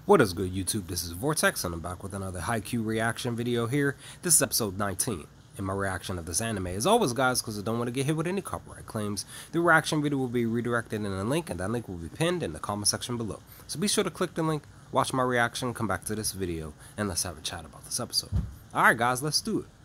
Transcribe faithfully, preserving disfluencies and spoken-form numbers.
What is good, YouTube? This is Vortex and I'm back with another Haikyuu reaction video here. This is episode nineteen in my reaction of this anime. As always, guys, because I don't want to get hit with any copyright claims, the reaction video will be redirected in a link, and that link will be pinned in the comment section below. So be sure to click the link, watch my reaction, come back to this video, and let's have a chat about this episode. Alright guys, let's do it.